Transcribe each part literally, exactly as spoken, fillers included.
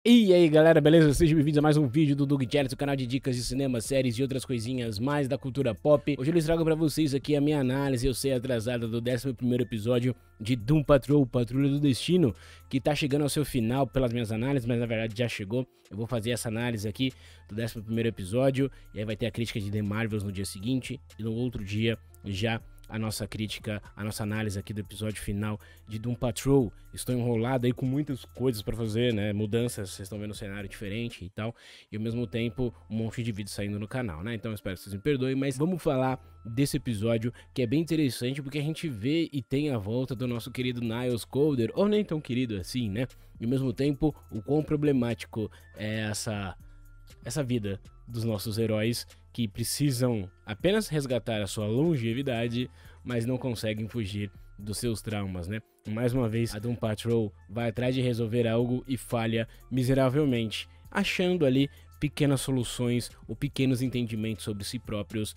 E aí galera, beleza? Sejam bem-vindos a mais um vídeo do Doug Channel, o canal de dicas de cinema, séries e outras coisinhas mais da cultura pop. Hoje eu lhes trago pra vocês aqui a minha análise, eu sei, atrasada, do décimo primeiro episódio de Doom Patrol, Patrulha do Destino, que tá chegando ao seu final pelas minhas análises, mas na verdade já chegou. Eu vou fazer essa análise aqui do décimo primeiro episódio, e aí vai ter a crítica de The Marvels no dia seguinte, e no outro dia já a nossa crítica, a nossa análise aqui do episódio final de Doom Patrol. Estou enrolado aí com muitas coisas para fazer, né, mudanças, vocês estão vendo um cenário diferente e tal, e ao mesmo tempo um monte de vídeos saindo no canal, né, então eu espero que vocês me perdoem, mas vamos falar desse episódio que é bem interessante porque a gente vê e tem a volta do nosso querido Niles Caulder, ou nem tão querido assim, né, e ao mesmo tempo o quão problemático é essa, essa vida dos nossos heróis que precisam apenas resgatar a sua longevidade, mas não conseguem fugir dos seus traumas, né? Mais uma vez, a Doom Patrol vai atrás de resolver algo e falha miseravelmente, achando ali pequenas soluções ou pequenos entendimentos sobre si próprios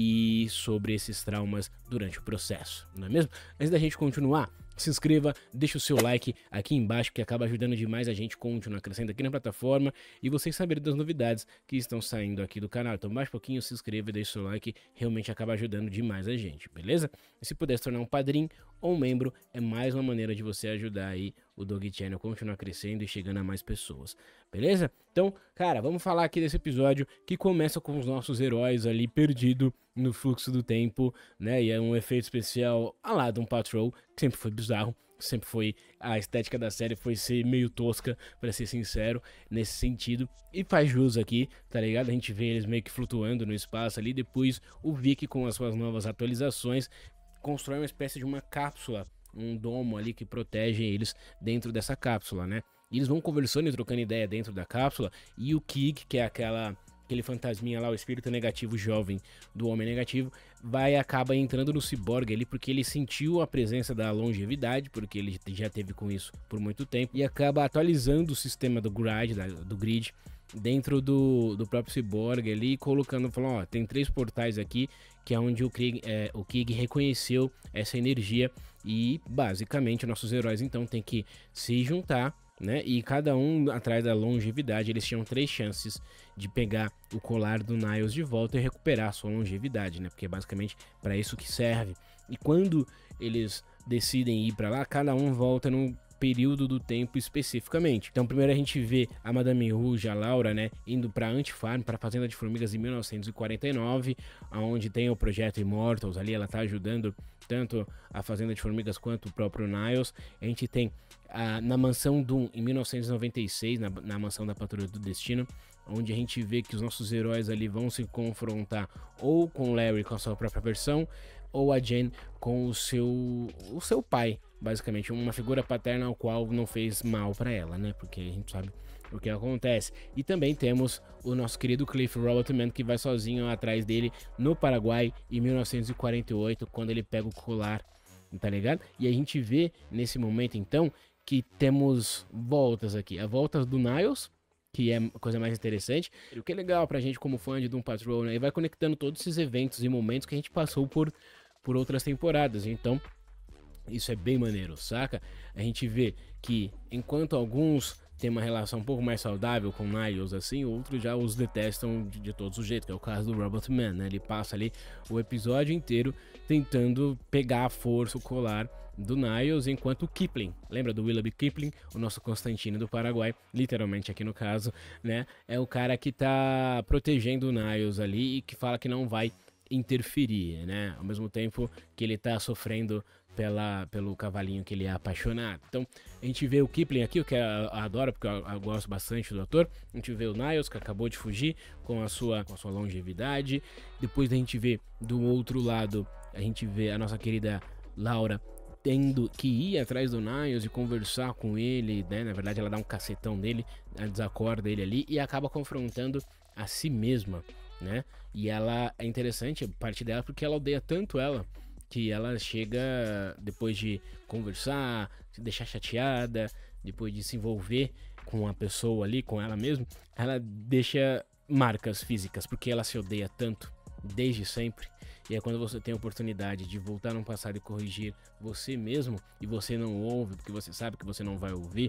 e sobre esses traumas durante o processo, não é mesmo? Antes da gente continuar, se inscreva, deixa o seu like aqui embaixo, que acaba ajudando demais a gente continuar crescendo aqui na plataforma e vocês saberem das novidades que estão saindo aqui do canal. Então baixa um pouquinho, se inscreva e deixa o seu like, realmente acaba ajudando demais a gente, beleza? E se puder se tornar um padrinho ou um membro, é mais uma maneira de você ajudar aí o Doug Channel a continuar crescendo e chegando a mais pessoas, beleza? Então, cara, vamos falar aqui desse episódio que começa com os nossos heróis ali perdidos no fluxo do tempo, né? E é um efeito especial a lá de um Patrol, que sempre foi bizarro, sempre foi, a estética da série foi ser meio tosca, pra ser sincero, nesse sentido, e faz jus aqui, tá ligado? A gente vê eles meio que flutuando no espaço ali, depois o Vic com as suas novas atualizações constrói uma espécie de uma cápsula, um domo ali que protege eles dentro dessa cápsula, né? E eles vão conversando e trocando ideia dentro da cápsula, e o Kig, que é aquela aquele fantasminha lá, o espírito negativo jovem do homem negativo, vai acaba entrando no ciborgue ali porque ele sentiu a presença da longevidade, porque ele já teve com isso por muito tempo, e acaba atualizando o sistema do grid, do grid dentro do, do próprio ciborgue ali, colocando, falando, ó, tem três portais aqui, que é onde o Kig, é, o Kig reconheceu essa energia, e basicamente nossos heróis então tem que se juntar, né? E cada um atrás da longevidade, eles tinham três chances de pegar o colar do Niles de volta e recuperar a sua longevidade, né? Porque é basicamente para isso que serve. E quando eles decidem ir para lá, cada um volta num período do tempo especificamente. Então primeiro a gente vê a Madame Rouge, a Laura, né, indo para Anti-Farm, para a Fazenda de Formigas em mil novecentos e quarenta e nove, onde tem o projeto Immortals ali, ela tá ajudando tanto a Fazenda de Formigas quanto o próprio Niles. A gente tem a, na Mansão Doom em mil novecentos e noventa e seis, na, na Mansão da Patrulha do Destino, onde a gente vê que os nossos heróis ali vão se confrontar ou com o Larry com a sua própria versão, ou a Jane com o seu, o seu pai, basicamente uma figura paterna ao qual não fez mal para ela, né? Porque a gente sabe o que acontece. E também temos o nosso querido Cliff Robertman, que vai sozinho atrás dele no Paraguai em mil novecentos e quarenta e oito, quando ele pega o colar, tá ligado? E a gente vê nesse momento então que temos voltas aqui, a volta do Niles, que é a coisa mais interessante, e o que é legal pra gente como fã de Doom Patrol, né? E vai conectando todos esses eventos e momentos que a gente passou por, por outras temporadas, então isso é bem maneiro, saca? A gente vê que enquanto alguns têm uma relação um pouco mais saudável com Niles, assim, outros já os detestam de, de todos os jeitos, que é o caso do Robertman, né? Ele passa ali o episódio inteiro tentando pegar a força, o colar do Niles, enquanto o Kipling, lembra do Willoughby Kipling, o nosso Constantino do Paraguai, literalmente aqui no caso, né? É o cara que tá protegendo o Niles ali e que fala que não vai interferir, né? Ao mesmo tempo que ele tá sofrendo pela, pelo cavalinho que ele é apaixonado. Então a gente vê o Kipling aqui, o que eu adoro, porque eu, eu gosto bastante do ator. A gente vê o Niles, que acabou de fugir com a sua, com a sua longevidade. Depois a gente vê do outro lado, a gente vê a nossa querida Laura tendo que ir atrás do Niles e conversar com ele, né? Na verdade ela dá um cacetão nele, ela desacorda ele ali e acaba confrontando a si mesma, né? E ela é interessante a parte dela porque ela odeia tanto ela que ela chega, depois de conversar, se deixar chateada, depois de se envolver com a pessoa ali, com ela mesma, ela deixa marcas físicas porque ela se odeia tanto desde sempre. E é quando você tem a oportunidade de voltar no passado e corrigir você mesmo, e você não ouve porque você sabe que você não vai ouvir,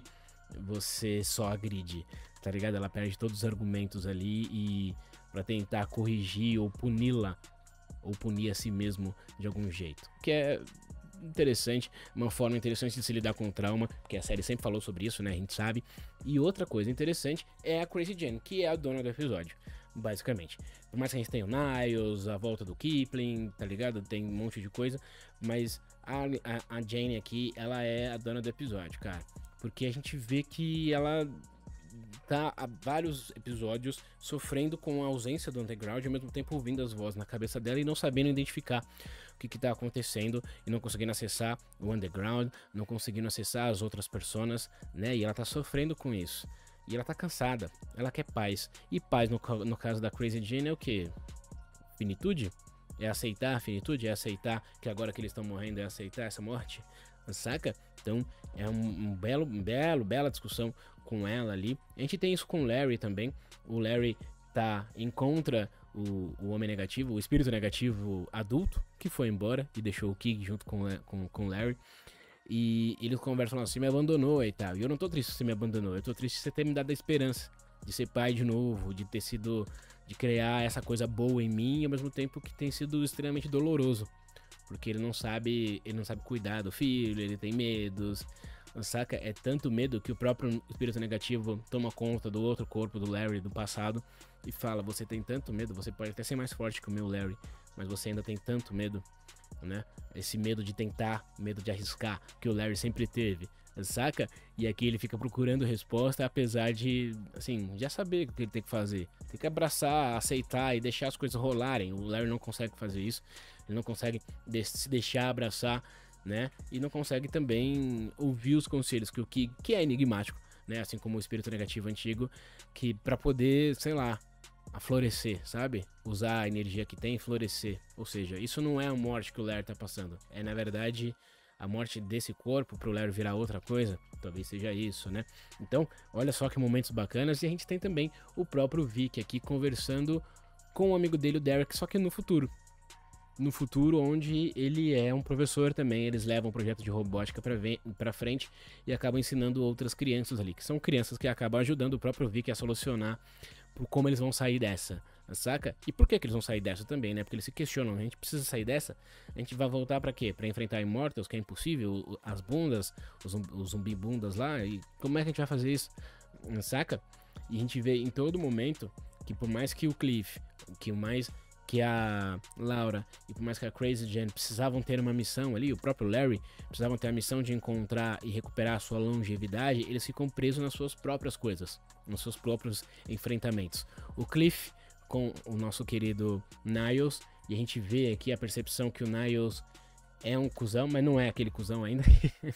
você só agride, tá ligado? Ela perde todos os argumentos ali e pra tentar corrigir ou puni-la, ou punir a si mesmo de algum jeito. Que é interessante, uma forma interessante de se lidar com o trauma, porque a série sempre falou sobre isso, né? A gente sabe. E outra coisa interessante é a Crazy Jane, que é a dona do episódio, basicamente. Por mais que a gente tenha o Niles, a volta do Kipling, tá ligado? Tem um monte de coisa, mas a, a, a Jane aqui, ela é a dona do episódio, cara. Porque a gente vê que ela tá há vários episódios sofrendo com a ausência do underground, ao mesmo tempo ouvindo as vozes na cabeça dela e não sabendo identificar o que que tá acontecendo e não conseguindo acessar o underground, não conseguindo acessar as outras personas, né? E ela tá sofrendo com isso. E ela tá cansada, ela quer paz. E paz no, no caso da Crazy Jane é o que? Finitude? É aceitar a finitude? É aceitar que agora que eles estão morrendo é aceitar essa morte? Saca? Então é um, um belo, um belo, bela discussão com ela ali. A gente tem isso com o Larry também. O Larry tá encontra o, o homem negativo, o espírito negativo adulto que foi embora e deixou o Kig junto com com, com o Larry. E eles conversam assim, me abandonou e tal. E eu não tô triste que você me abandonou, eu tô triste de você ter me dado a esperança de ser pai de novo, de ter sido, de criar essa coisa boa em mim, e ao mesmo tempo que tem sido extremamente doloroso. Porque ele não sabe, ele não sabe cuidar do filho, ele tem medos, saca? É tanto medo que o próprio espírito negativo toma conta do outro corpo do Larry do passado e fala, você tem tanto medo, você pode até ser mais forte que o meu Larry, mas você ainda tem tanto medo, né? Esse medo de tentar, medo de arriscar, que o Larry sempre teve, saca? E aqui ele fica procurando resposta, apesar de, assim, já saber o que ele tem que fazer. Tem que abraçar, aceitar e deixar as coisas rolarem. O Larry não consegue fazer isso. Ele não consegue de se deixar abraçar, né? E não consegue também ouvir os conselhos que o Kig, que é enigmático, né? Assim como o espírito negativo antigo, que pra poder, sei lá, a florescer, sabe? Usar a energia que tem e florescer. Ou seja, isso não é a morte que o Larry tá passando. É, na verdade, a morte desse corpo pro Larry virar outra coisa. Talvez seja isso, né? Então, olha só que momentos bacanas. E a gente tem também o próprio Vic aqui conversando com o amigo dele, o Derek, só que no futuro. No futuro, onde ele é um professor também, eles levam um projeto de robótica para frente e acabam ensinando outras crianças ali, que são crianças que acabam ajudando o próprio Vic a solucionar como eles vão sair dessa, saca? E por que que eles vão sair dessa também, né? Porque eles se questionam, a gente precisa sair dessa? A gente vai voltar para quê? Para enfrentar Immortals, que é impossível, as bundas, os, os zumbi bundas lá, e como é que a gente vai fazer isso? Saca? E a gente vê em todo momento que por mais que o Cliff, que o mais que a Laura e por mais que a Crazy Jane precisavam ter uma missão ali, o próprio Larry precisavam ter a missão de encontrar e recuperar a sua longevidade, eles ficam presos nas suas próprias coisas, nos seus próprios enfrentamentos. O Cliff com o nosso querido Niles, e a gente vê aqui a percepção que o Niles é um cuzão, mas não é aquele cuzão ainda.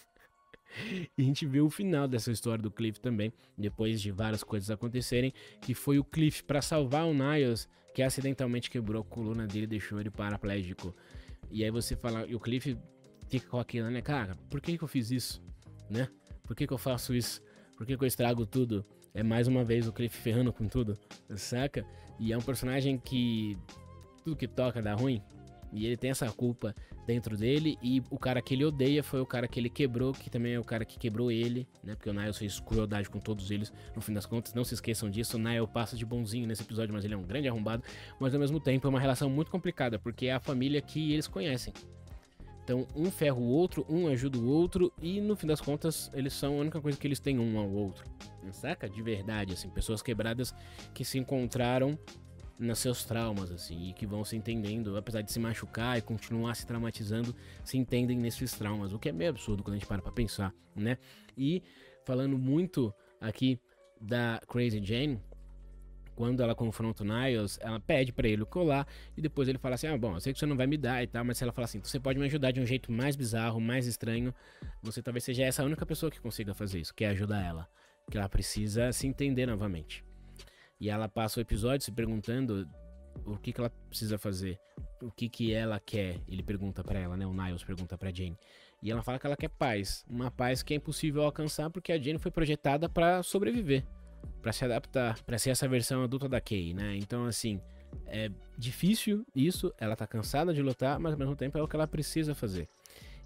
E a gente vê o final dessa história do Cliff também, depois de várias coisas acontecerem, que foi o Cliff para salvar o Niles, que acidentalmente quebrou a coluna dele e deixou ele paraplégico. E aí você fala, e o Cliff fica com aquilo, né, cara, por que que eu fiz isso, né? Por que que eu faço isso? Por que que eu estrago tudo? É mais uma vez o Cliff ferrando com tudo, saca? E é um personagem que tudo que toca dá ruim. E ele tem essa culpa dentro dele. E o cara que ele odeia foi o cara que ele quebrou, que também é o cara que quebrou ele, né? Porque o Niles fez crueldade com todos eles, no fim das contas. Não se esqueçam disso. O Niles passa de bonzinho nesse episódio, mas ele é um grande arrombado. Mas ao mesmo tempo é uma relação muito complicada, porque é a família que eles conhecem. Então um ferra o outro, um ajuda o outro. E no fim das contas eles são a única coisa que eles têm um ao outro, saca? De verdade, assim, pessoas quebradas que se encontraram nos seus traumas, assim, e que vão se entendendo, apesar de se machucar e continuar se traumatizando, se entendem nesses traumas, o que é meio absurdo quando a gente para pra pensar, né? E falando muito aqui da Crazy Jane, quando ela confronta o Niles, ela pede pra ele o colar e depois ele fala assim, ah, bom, eu sei que você não vai me dar e tal, mas se ela fala assim, você pode me ajudar de um jeito mais bizarro, mais estranho, você talvez seja essa a única pessoa que consiga fazer isso, que é ajudar ela, que ela precisa se entender novamente. E ela passa o episódio se perguntando o que que ela precisa fazer, o que que ela quer. Ele pergunta pra ela, né? O Niles pergunta pra Jane. E ela fala que ela quer paz, uma paz que é impossível alcançar porque a Jane foi projetada pra sobreviver, pra se adaptar, pra ser essa versão adulta da Kay, né? Então, assim, é difícil isso, ela tá cansada de lutar, mas ao mesmo tempo é o que ela precisa fazer.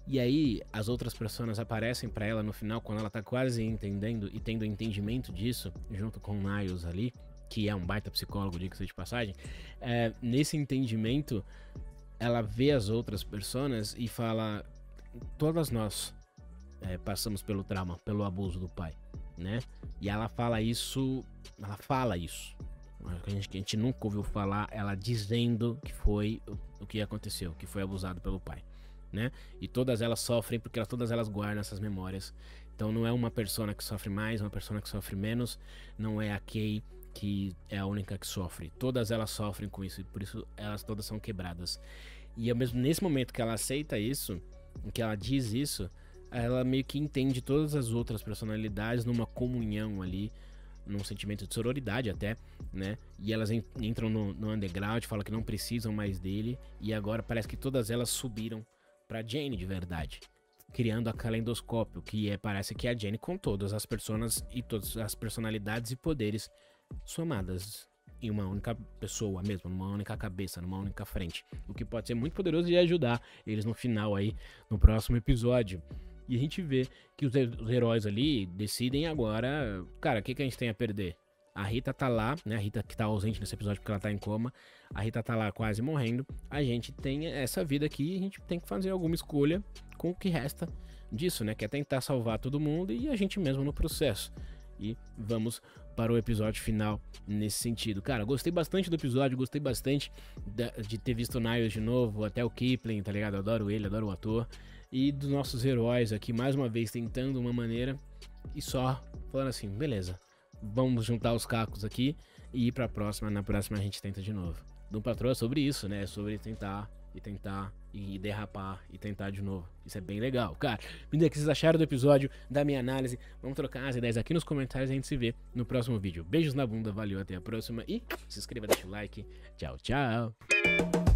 E aí as outras pessoas aparecem pra ela no final, quando ela tá quase entendendo e tendo entendimento disso, junto com o Niles ali, que é um baita psicólogo, diga-se de passagem. É, nesse entendimento, ela vê as outras pessoas e fala: todas nós é, passamos pelo trauma, pelo abuso do pai, né? E ela fala isso, ela fala isso. A gente, a gente nunca ouviu falar ela dizendo que foi o, o que aconteceu, que foi abusado pelo pai, né? E todas elas sofrem porque elas, todas elas guardam essas memórias. Então não é uma pessoa que sofre mais, uma pessoa que sofre menos, não é a Kay que é a única que sofre. Todas elas sofrem com isso e por isso elas todas são quebradas. E ao mesmo nesse momento que ela aceita isso, que ela diz isso, ela meio que entende todas as outras personalidades numa comunhão ali, num sentimento de sororidade até, né? E elas entram no, no underground, falam que não precisam mais dele, e agora parece que todas elas subiram pra Jane de verdade, criando a Calendoscópio, que é, parece que é a Jane com todas as personas e todas as personalidades e poderes somadas em uma única pessoa mesmo, numa única cabeça, numa única frente, o que pode ser muito poderoso e ajudar eles no final aí, no próximo episódio. E a gente vê que os, os heróis ali decidem agora, cara, o que, que a gente tem a perder? A Rita tá lá, né? A Rita que tá ausente nesse episódio porque ela tá em coma. A Rita tá lá quase morrendo. A gente tem essa vida aqui e a gente tem que fazer alguma escolha com o que resta disso, né? Que é tentar salvar todo mundo e a gente mesmo no processo. E vamos para o episódio final nesse sentido. Cara, gostei bastante do episódio, gostei bastante de ter visto o Niles de novo, até o Kipling, tá ligado? Adoro ele, adoro o ator. E dos nossos heróis aqui, mais uma vez, tentando uma maneira e só falando assim, beleza, vamos juntar os cacos aqui e ir pra próxima, na próxima a gente tenta de novo. Doom Patrol é sobre isso, né? É sobre tentar e tentar e derrapar e tentar de novo. Isso é bem legal, cara. Me diga o que vocês acharam do episódio, da minha análise. Vamos trocar as ideias aqui nos comentários e a gente se vê no próximo vídeo. Beijos na bunda, valeu, até a próxima e se inscreva, deixa o like. Tchau, tchau.